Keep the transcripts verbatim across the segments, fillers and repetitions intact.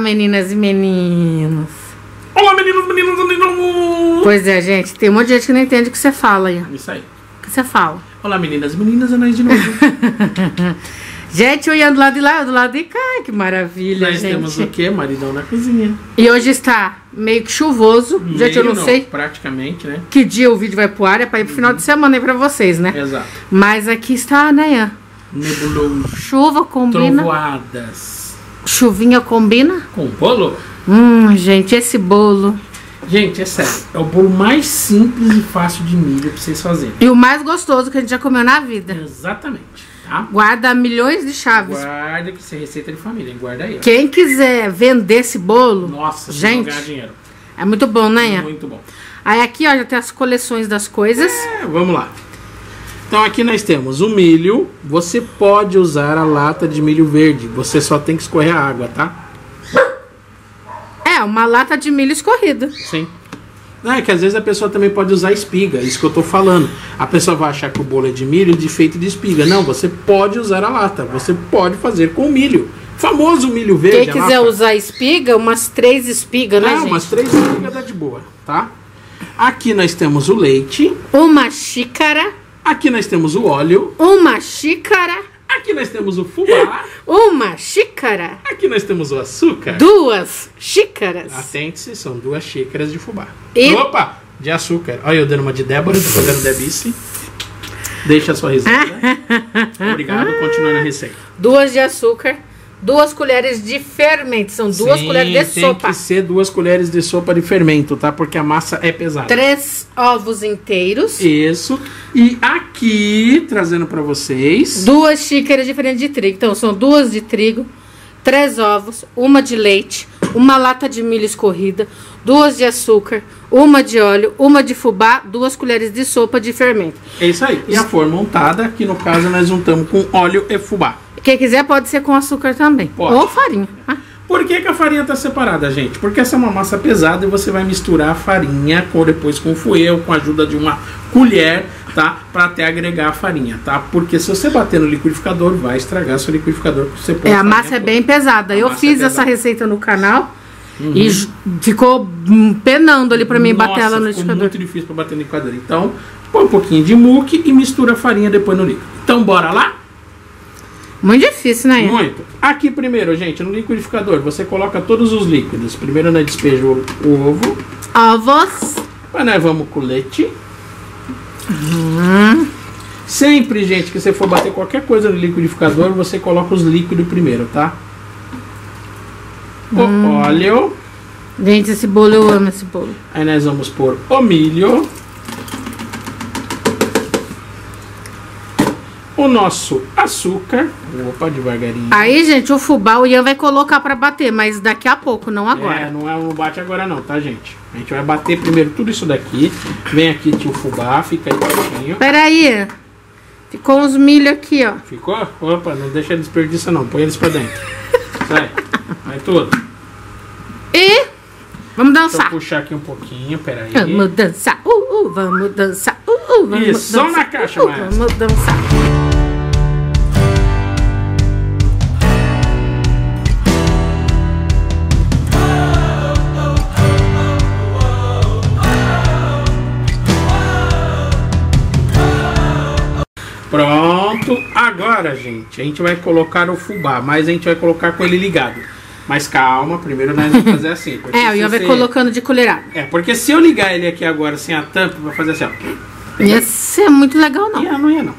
meninas e meninos. Olá, meninos, meninos, meninos. Pois é, gente, tem um monte de gente que não entende o que você fala aí. Isso aí. O que você fala? Olá, meninas e meninas, é nós de novo. Gente, eu ia do lado de lá, eu do lado de cá, que maravilha, Nós gente. temos o quê? Maridão na cozinha. E hoje está meio que chuvoso. Meio Gente, eu não, não sei praticamente, né? que dia o vídeo vai pro ar, é pra ir pro final de semana aí pra vocês, né? Exato. Mas aqui está, né? Nebuloso. Chuva combina. Trovoadas. Chuvinha combina. Com bolo? Hum, gente, esse bolo. Gente, é sério. É o bolo mais simples e fácil de milho pra vocês fazerem. E o mais gostoso que a gente já comeu na vida. Exatamente. Tá? Guarda milhões de chaves. Guarda que isso é receita de família, hein? Guarda aí. Ó. Quem quiser vender esse bolo, nossa, gente, ganhar dinheiro. É muito bom, né? Muito bom. Aí aqui, ó, já tem as coleções das coisas. É, vamos lá. Então aqui nós temos o milho. Você pode usar a lata de milho verde. Você só tem que escorrer a água, tá? É, uma lata de milho escorrida. Sim. É que às vezes a pessoa também pode usar espiga, isso que eu tô falando. A pessoa vai achar que o bolo é de milho de feito de espiga. Não, você pode usar a lata. Você pode fazer com milho. Famoso milho verde. Quem quiser usar espiga, umas três espigas, né, é, gente? umas três espigas dá de boa, tá? Aqui nós temos o leite. Uma xícara. Aqui nós temos o óleo. Uma xícara. Aqui nós temos o fubá. Uma xícara. Aqui nós temos o açúcar. Duas xícaras. Atente-se, são duas xícaras de fubá. E... Opa! De açúcar. Olha eu dando uma de Débora, tô fazendo Debice. Deixa a sua receita. Obrigado, continua na receita. Duas de açúcar. Duas colheres de fermento. São duas Sim, colheres de tem sopa. que ser duas colheres de sopa de fermento, tá? Porque a massa é pesada. Três ovos inteiros. Isso. E aqui, trazendo pra vocês... Duas xícaras diferentes de trigo. Então, são duas de trigo, três ovos, uma de leite, uma lata de milho escorrida, duas de açúcar, uma de óleo, uma de fubá, duas colheres de sopa de fermento. É isso aí. E a forma untada, que no caso nós untamos com óleo e fubá. Quem quiser pode ser com açúcar também. Pode. Ou farinha. Por que, que a farinha tá separada, gente? Porque essa é uma massa pesada e você vai misturar a farinha com, depois com o fouet, com a ajuda de uma colher, tá? Pra até agregar a farinha, tá? Porque se você bater no liquidificador, vai estragar seu liquidificador. Você pode É, a massa é bem pesada. Eu fiz é essa receita no canal. Uhum. E ficou penando ali pra mim Nossa, bater ela no ficou liquidificador. muito difícil pra bater no liquidificador. Então, põe um pouquinho de muque e mistura a farinha depois no líquido. Então, bora lá? Muito difícil, né? Muito. Aqui primeiro, gente, no liquidificador, você coloca todos os líquidos. Primeiro nós despejamos o ovo. Ovos. Mas nós vamos com leite. Uhum. Sempre, gente, que você for bater qualquer coisa no liquidificador, você coloca os líquidos primeiro, tá? O hum. óleo. Gente, esse bolo, eu amo esse bolo. Aí nós vamos pôr o milho. O nosso açúcar. Opa, devagarinho. Aí, gente, o fubá o Ian vai colocar pra bater, mas daqui a pouco, não agora. É, não é um bate agora não, tá, gente? A gente vai bater primeiro tudo isso daqui. Vem aqui, tio fubá, fica aí pertinho. Pera aí. Ficou uns milho aqui, ó. Ficou? Opa, não deixa desperdiçar não, põe eles pra dentro. Sai, vai tudo. E vamos dançar. Deixa eu puxar aqui um pouquinho, peraí. Vamos dançar, uh, uh, vamos dançar, uh, uh, vamos Isso, dançar. só na caixa, uh, Maestro. Vamos dançar. Pronto, agora, gente, a gente vai colocar o fubá, mas a gente vai colocar com ele ligado. Mas calma, primeiro nós vamos fazer assim. É, o Ian vai colocando de colherada. É, porque se eu ligar ele aqui agora sem a tampa, vai fazer assim, ó. Ia ser muito legal, não. Ia, não ia, não.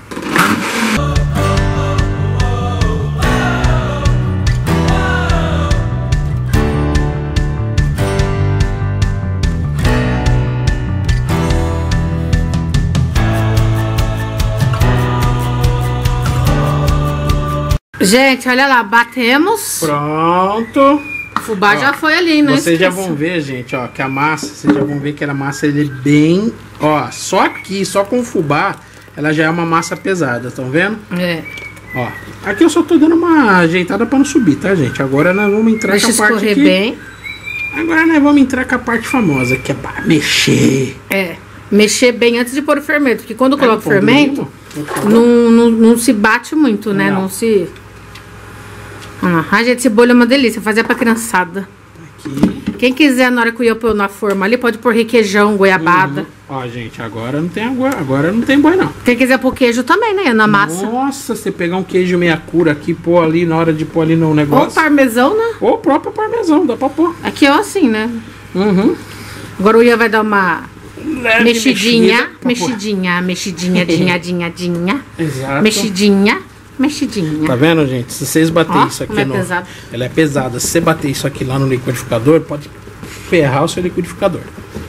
Gente, olha lá, batemos. Pronto. O fubá ó, já foi ali, né? Vocês já vão ver, gente, ó, que a massa, vocês já vão ver que a massa ele é bem, ó, só aqui, só com o fubá, ela já é uma massa pesada, estão vendo? É. Ó, aqui eu só tô dando uma ajeitada pra não subir, tá, gente? Agora nós vamos entrar Deixa com a parte aqui. Bem. Agora nós vamos entrar com a parte famosa, que é pra mexer. É, mexer bem antes de pôr o fermento, porque quando É, coloca o fermento, não, não, não se bate muito, né? Não, não se... Ah, ai, gente, esse bolo é uma delícia. Fazer pra criançada. Aqui. Quem quiser, na hora que eu pôr na forma ali, pode pôr requeijão, goiabada. Uhum. Ó, gente, agora não tem agora, agora não tem boi, não. Quem quiser pôr queijo também, né? Na massa. Nossa, você pegar um queijo meia cura aqui, pôr ali na hora de pôr ali no negócio. Ou parmesão, né? Ou o próprio parmesão, dá pra pôr. Aqui ó, assim, né? Uhum. Agora o Ian vai dar uma Leve mexidinha, mexida, mexidinha, mexidinha, dinha, dinha, dinha. Exato. Mexidinha, mexidinha. Tá vendo, gente? Se vocês baterem Ó, isso aqui como é no... pesado. Ela é pesada. Se você bater isso aqui lá no liquidificador, pode ferrar o seu liquidificador.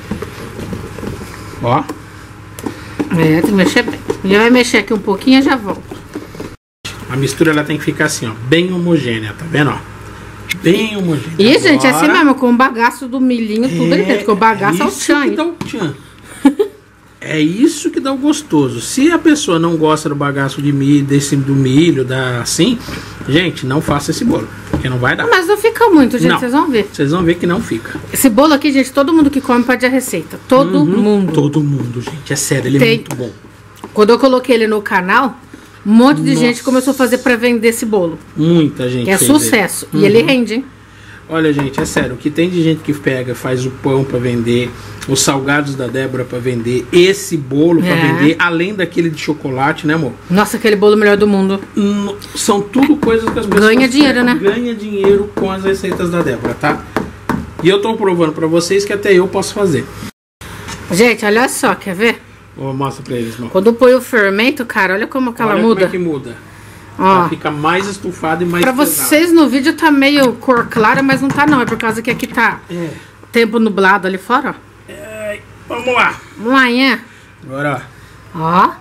Ó. É, tem que mexer bem. Já vai mexer aqui um pouquinho e já volto. A mistura ela tem que ficar assim, ó, bem homogênea, tá vendo, ó? Bem homogênea. E, Agora... gente, é assim mesmo, com o bagaço do milhinho, tudo ali dentro. Porque o bagaço é o isso tchan. que dá o tchan. É isso que dá o gostoso. Se a pessoa não gosta do bagaço de milho, desse, do milho, da assim, gente, não faça esse bolo, porque não vai dar. Mas não fica muito, gente, Não. vocês vão ver. Vocês vão ver que não fica. Esse bolo aqui, gente, todo mundo que come pede a receita. Todo Uhum. mundo. Todo mundo, gente. É sério, ele é Tem. muito bom. Quando eu coloquei ele no canal, um monte de Nossa. gente começou a fazer pra vender esse bolo. Muita gente Que é fez ele. sucesso. Uhum. E ele rende, hein? Olha, gente, é sério. O que tem de gente que pega, faz o pão pra vender, os salgados da Débora pra vender, esse bolo pra É. vender, além daquele de chocolate, né, amor? Nossa, aquele bolo melhor do mundo. Hum, São tudo coisas que as pessoas Ganha dinheiro, pegam, né? Ganha dinheiro com as receitas da Débora, tá? E eu tô provando pra vocês que até eu posso fazer. Gente, olha só, quer ver? Vou mostrar pra eles, irmão. Quando põe o fermento, cara, olha como que ela Olha muda. como é que muda. Ó, Ela fica mais estufada e mais pra pesada. vocês no vídeo tá meio cor clara, mas não tá não. É por causa que aqui tá É. tempo nublado ali fora, ó. É, vamos lá. Vamos lá, hein? Agora, Ó.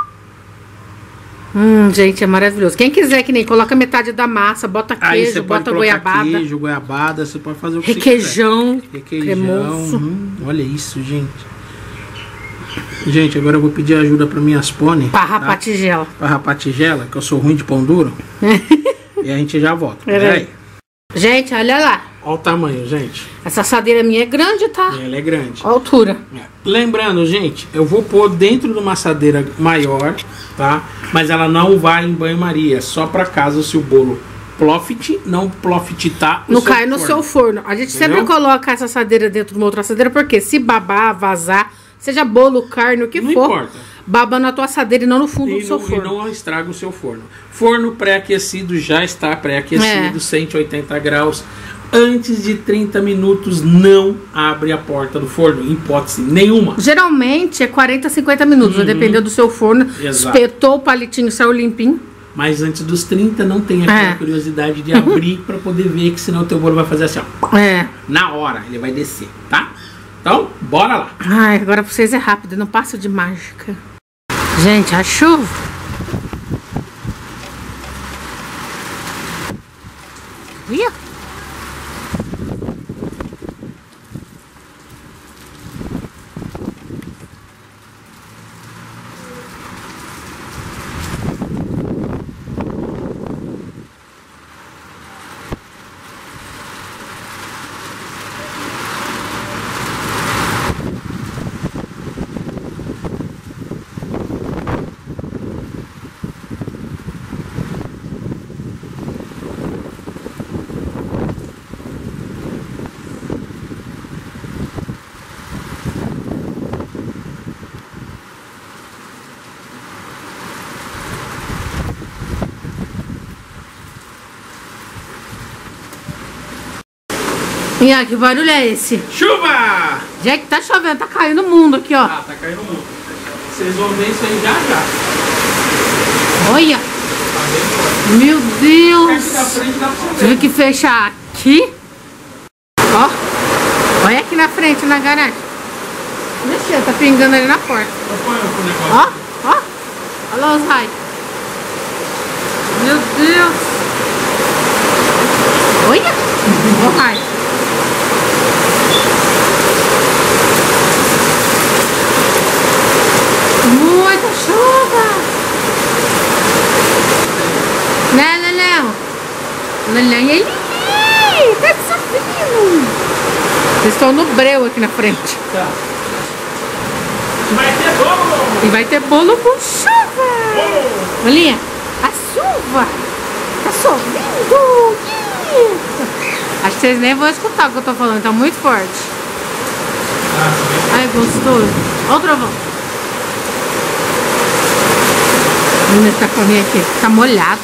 Hum, gente, é maravilhoso. Quem quiser que nem coloca metade da massa, bota aí queijo, você pode bota colocar goiabada, queijo, goiabada, você pode fazer o que requeijão, você quiser. Requeijão. cremoso. Hum, olha isso, gente. Gente, agora eu vou pedir ajuda para minhas pônei. Pra rapar tá? tigela. Pra rapar tigela, que eu sou ruim de pão duro. E a gente já volta. Pera Pera aí. aí. Gente, olha lá. Olha o tamanho, gente. Essa assadeira minha é grande, tá? Ela é grande. Olha a altura. Lembrando, gente, eu vou pôr dentro de uma assadeira maior, tá? Mas ela não vai em banho-maria, só para caso se o bolo plofit, não plofitar o Não seu cai no forno. seu forno. A gente Entendeu? sempre coloca essa assadeira dentro de uma outra assadeira, porque se babar, vazar, seja bolo, carne, o que Não for, importa. baba na tua assadeira e não no fundo E do seu não, e forno. não estraga o seu forno. Forno pré-aquecido já está pré-aquecido, É. cento e oitenta graus. Antes de trinta minutos, não abre a porta do forno, em hipótese nenhuma. Geralmente é quarenta, cinquenta minutos, vai depender do seu forno. Uhum. Exato. Espetou o palitinho, saiu limpinho. Mas antes dos trinta, não tem aquela É. curiosidade de abrir para poder ver, que senão o teu bolo vai fazer assim, ó. É. Na hora, ele vai descer, tá? Então, bora lá. Ai, agora pra vocês é rápido, não passa de mágica. Gente, a chuva. Viu? E aí, que barulho é esse? Chuva! Gente, tá chovendo, tá caindo o mundo aqui, ó. Ah, tá caindo muito. Vocês vão ver isso aí já já. Olha! Tá bem forte. Meu Deus! Aqui na frente dá pra você Tive ver. que fechar aqui. Ó. Olha aqui na frente, na garagem. Deixa, tá pingando ali na porta. Eu ponho o negócio. Ó, ó. Olha lá os raios. Meu Deus. Olha. Ó o raio. Muita chuva. Né, Leléu? Leléu, e aí? Tá subindo. Vocês estão no breu aqui na frente. Tá. Vai ter bolo! E vai ter bolo com chuva. Bolo! Olha, a chuva. tá sorrindo. Acho que vocês nem vão escutar o que eu tô falando, tá muito forte. Ai, gostoso. Olha o trovão. Menina, tá correndo aqui, tá molhado.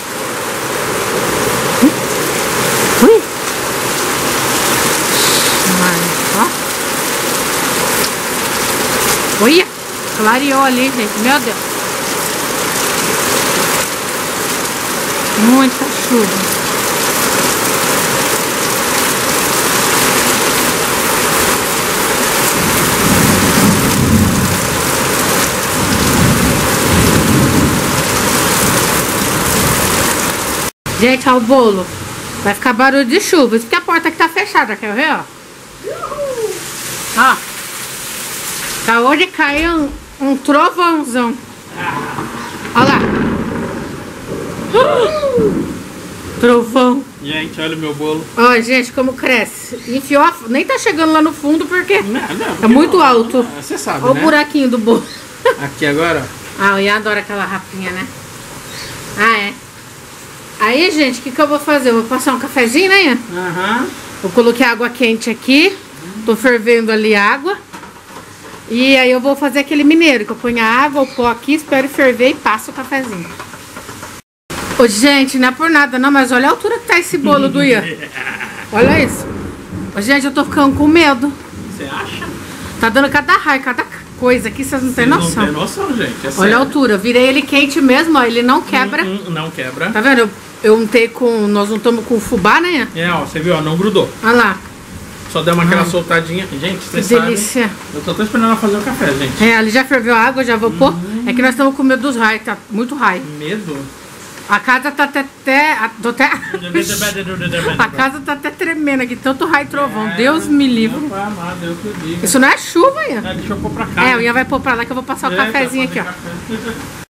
Ui. Mas, ó. Olha, clareou ali, gente. Meu Deus. Muita chuva. Gente, ó o bolo. Vai ficar barulho de chuva. Isso porque a porta aqui tá fechada, quer ver, ó? Ó. Acabou de cair um, um trovãozão. Olha lá. Uh! Trovão. Gente, olha o meu bolo. Ó, gente, como cresce. Enfiou a... Nem tá chegando lá no fundo porque, não, não, porque é muito não, alto. Você sabe, Olha né? o buraquinho do bolo. Aqui agora, ó. Ah, o Ian adora aquela rapinha, né? Ah, é. Aí, gente, o que que eu vou fazer? Eu vou passar um cafezinho, né, Ian? Aham. Uhum. Eu coloquei água quente aqui. Tô fervendo ali a água. E aí eu vou fazer aquele mineiro, que eu ponho a água, o pó aqui, espero ferver e passo o cafezinho. Ô, gente, não é por nada não, mas olha a altura que tá esse bolo do Ian. Olha isso. Ô, gente, eu tô ficando com medo. Você acha? Tá dando cada raio, cada coisa aqui, vocês não têm noção. Não tem noção, gente. É olha sério. a altura, eu virei ele quente mesmo, ó, ele não quebra. Hum, hum, não quebra. Tá vendo? Eu, eu untei com, nós untamos com fubá, né? É, ó, você viu, ó, não grudou. Olha lá. Só deu uma aquela Ai. soltadinha. Gente, Que vocês sabem. delícia. Eu tô até esperando ela fazer o café, gente. É, ali já ferveu a água, já vou pôr. É que nós estamos com medo dos raios, tá muito raio. Medo? A casa tá até... até, a- tô até a casa tá até tremendo aqui, tanto raio e trovão. É, Deus me livre. Não vai amar, Deus que eu diga. Isso não é chuva, Ian. É, deixa eu pôr pra cá. É, o Ian vai pôr pra lá que eu vou passar o É, cafezinho pra aqui, ó. fazer café.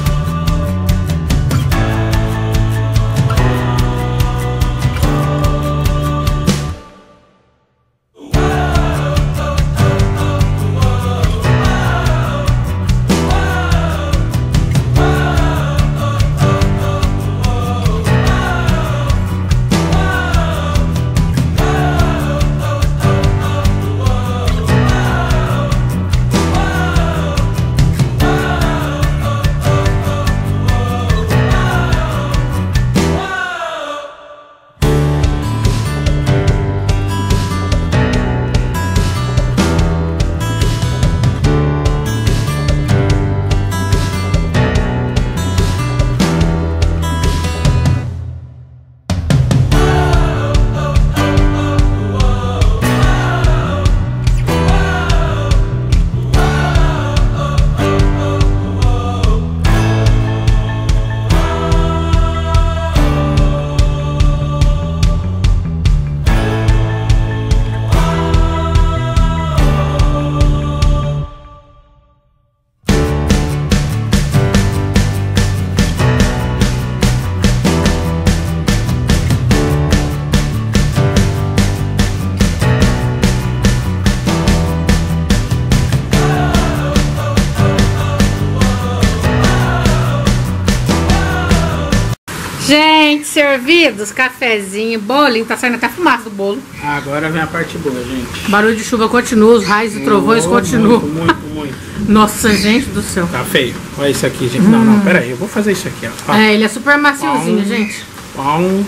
Gente, servidos, cafezinho, bolinho, tá saindo até fumaça do bolo. Agora vem a parte boa, gente. Barulho de chuva continua, os raios e trovões Oh, continuam. Muito, muito, muito. Nossa, gente do céu. Tá feio. Olha isso aqui, gente. Não, não, pera aí. Eu vou fazer isso aqui, ó. ó. É, ele é super maciozinho, Pão. gente. Pão.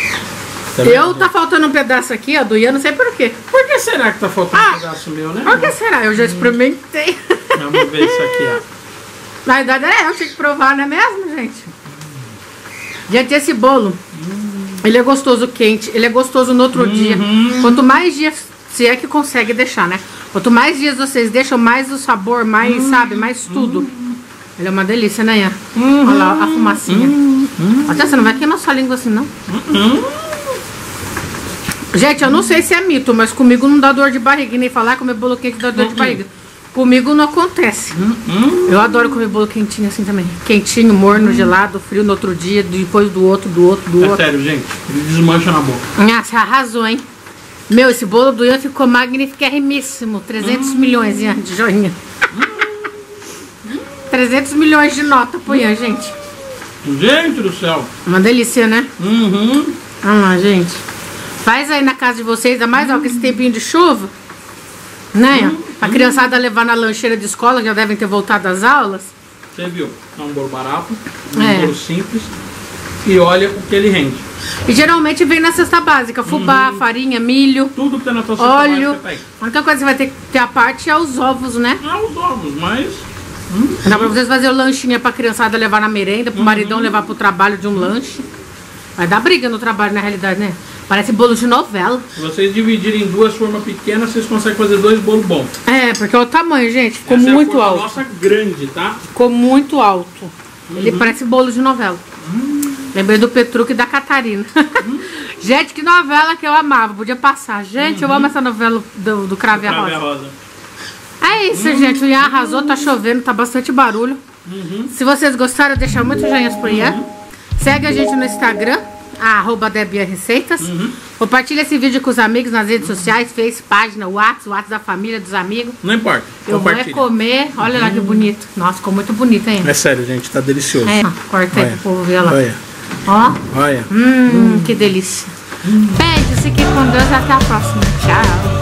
Tá Eu vendo? tá faltando um pedaço aqui, ó, do Ian, não sei por quê. Por que será que tá faltando Ah, um pedaço meu, né? Por que será? Eu já experimentei. Vamos ver isso aqui, ó. Na verdade é eu, tinha que provar, não é mesmo, gente? Gente, esse bolo, ele é gostoso quente, ele é gostoso no outro dia. Quanto mais dias, se é que consegue deixar, né? Quanto mais dias vocês deixam, mais o sabor, mais, sabe, mais tudo. Ele é uma delícia, né, Ian? Olha lá a fumacinha. Até você não vai queimar sua língua assim, não? Gente, eu não sei se é mito, mas comigo não dá dor de barriga. E nem falar comer bolo quente dá dor de barriga. Comigo não acontece. Eu adoro comer bolo quentinho assim também. Quentinho, morno, gelado, frio no outro dia, depois do outro, do outro, do É outro. sério, gente. Ele desmancha na boca. Ah, você arrasou, hein? Meu, esse bolo do Ian ficou magnifiquíssimo. trezentos milhões, Ian, de joinha. trezentos milhões de nota pro Ian, gente. Gente do céu. Uma delícia, né? Uhum. Vamos lá, gente. Faz aí na casa de vocês, ainda mais ó, com esse tempinho de chuva. Né? Uhum. A criançada levar na lancheira de escola, já devem ter voltado às aulas. Você viu? É um bolo barato, um É. bolo simples. E olha o que ele rende. E geralmente vem na cesta básica. Fubá, Uhum. farinha, milho, Tudo que tem na tua cesta óleo. básica tá aí. A única coisa que vai ter que ter a parte é os ovos, né? Não os ovos, mas... Dá pra vocês fazer o lanchinho pra criançada levar na merenda, pro maridão levar pro trabalho de um lanche. Vai dar briga no trabalho, na realidade, né? Parece bolo de novela. Se vocês dividirem em duas formas pequenas, vocês conseguem fazer dois bolos bons. É, porque é o tamanho, gente. Ficou Essa muito é a forma alto. nossa grande, tá? Ficou muito alto. Ele parece bolo de novela. Lembrei do Petruc e da Catarina. Gente, que novela que eu amava. Podia passar. Gente, eu amo essa novela do, do Crave a Crave a Rosa. rosa. É isso, gente. O Ian arrasou, tá chovendo, tá bastante barulho. Uhum. Se vocês gostaram, deixa muito joinhas pro Ian. Segue a gente no Instagram, arroba Debia Receitas. Uhum. Compartilha esse vídeo com os amigos nas redes sociais, Face, página, WhatsApp, WhatsApp da família, dos amigos. Não importa. Eu vou é Compartilha. comer. Olha lá que bonito. Nossa, ficou muito bonito, hein? É sério, gente, tá delicioso. É, corta aí Olha. pro povo ver lá. Olha, Ó. olha. Hum, que delícia. Beijo, fiquem com Deus e até a próxima. Tchau.